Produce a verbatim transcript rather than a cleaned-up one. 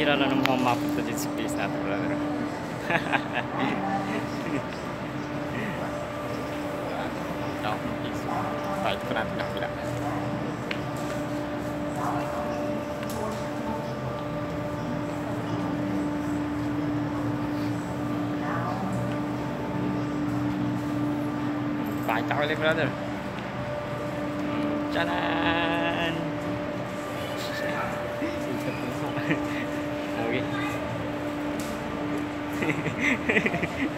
bihira lang naman mapunta dito sa place natin, brother. Ito, please. Fight ko natin ng bila. Pakita ko ulit, brother. Tchanan! Okay.